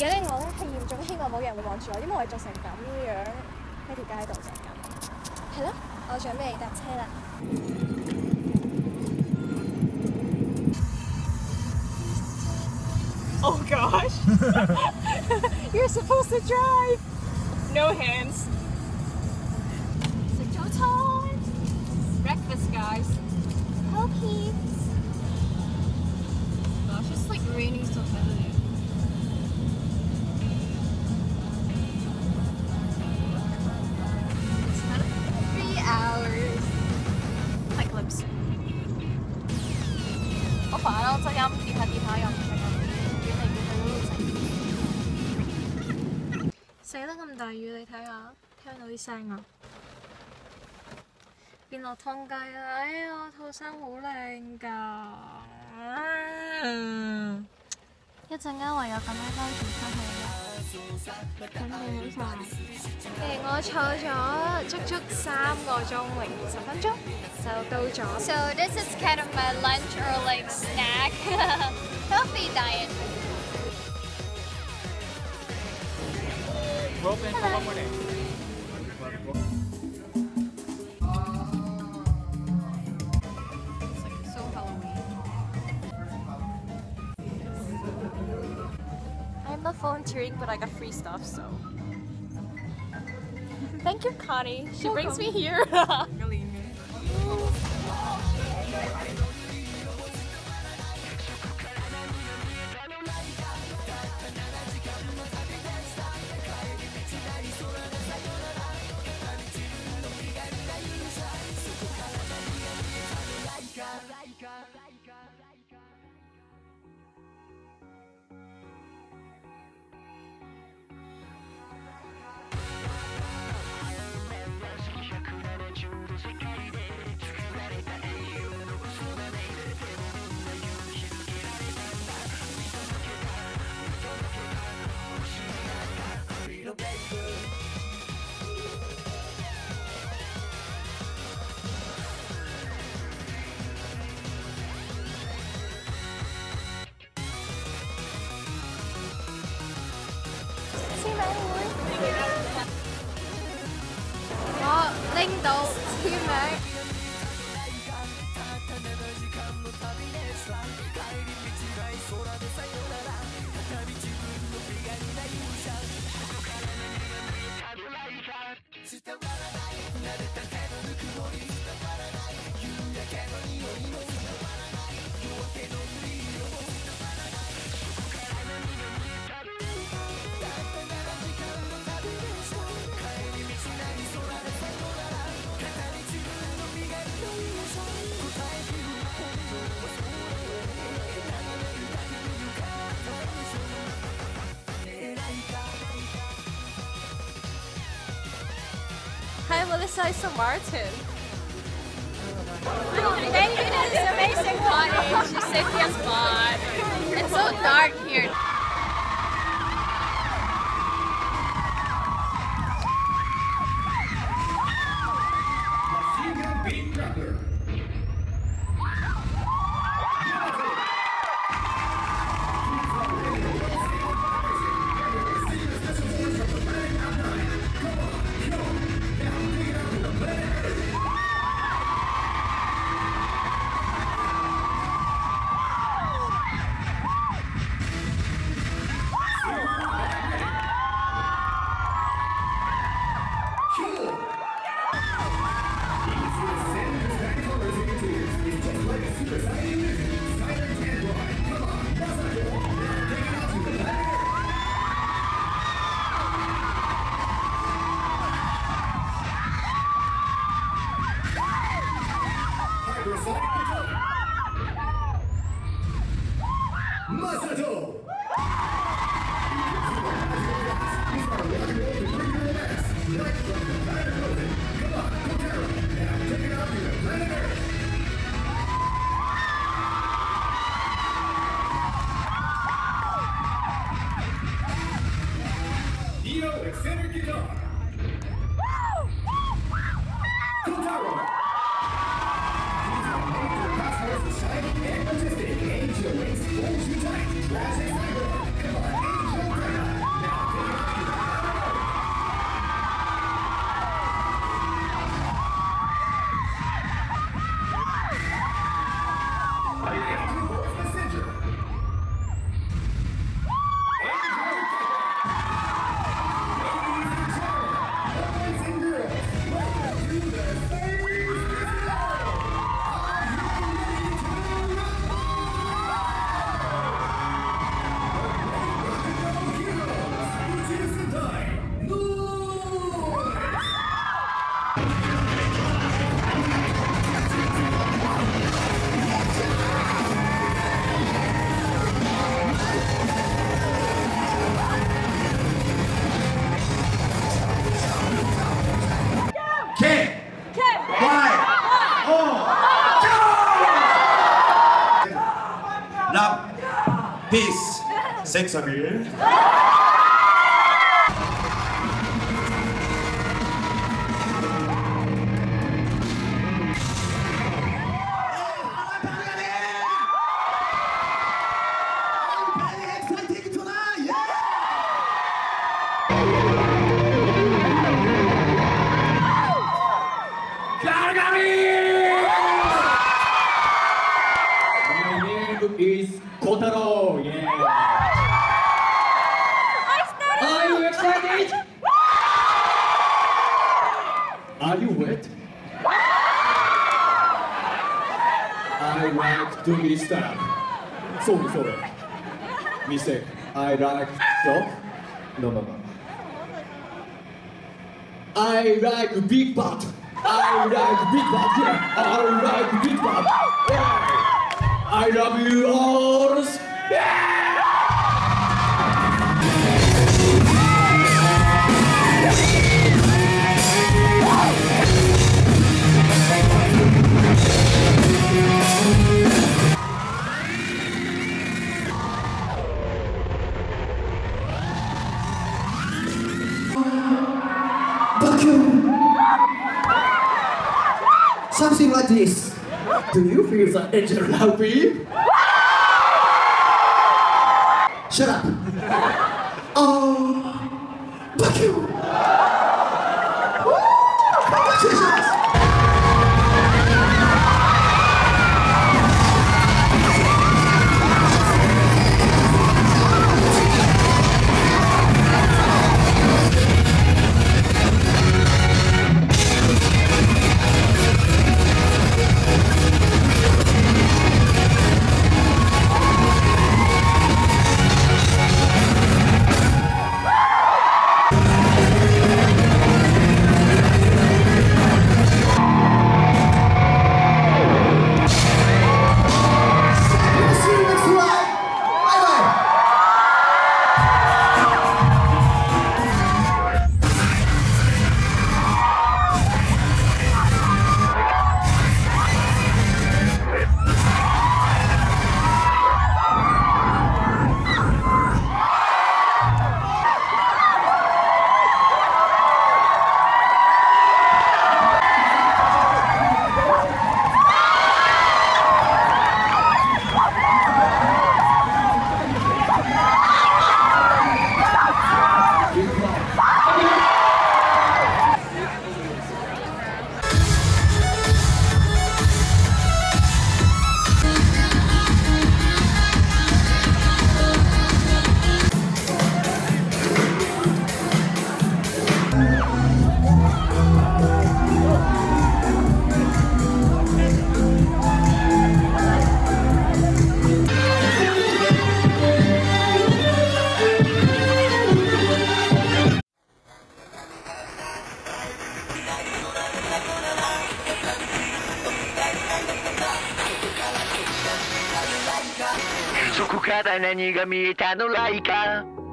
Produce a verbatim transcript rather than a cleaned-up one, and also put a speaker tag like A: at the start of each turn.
A: 家咧我咧係嚴重希望冇人會望住我，因為我係着成咁樣喺條街度就係咁。係咯，我準備搭車啦。
B: Oh gosh! You're supposed to drive! No hands. 食早餐 Breakfast, guys.
A: Okay.
B: Gosh, it's like raining so heavily. It's not three hours. Like lips. 好煩啊！我真音跌下跌下又唔係咁遠嚟遠去嗰度食。死啦！咁大雨，你睇下，聽到啲聲啊！變落湯雞啦！哎呀，我套衫好靚㗎。嗯、一陣間唯有咁樣兜住出去啦。準備好晒。誒，我坐咗足足三個鐘零二十分鐘就到咗。So this is kind of my lunch or like snack, healthy diet.
C: We're open for one more day.
B: It's like so Halloween. I'm not volunteering, but I got free stuff, so. Thank you, Connie. She brings me here.我拎到簽名。Hi, Melissa, Aston Martin. Thank you to this amazing cottage. She's safety as spot. It's so dark here.
D: Masato! Neo Extender Guitar! Kotaro! These are major passwords, shiny and artistic. Angel Wings holds you tight. Crash and cyber. Come on, Angel Dragon!
C: Peace. Sex appeal.
E: Is Kotaro, yeah. Are you excited? Are you wet? I like to be stabbed. Sorry, sorry. Mistake. I like dog. No, no, no. I like big butt. I like big butt, yeah. I like big butt. Yeah. I love you all. Yeah!
F: Something like this.
E: Do you feel the angel happy?
F: Shut up. Oh, fuck you. Congratulations.
G: そこから何が見えたのライカ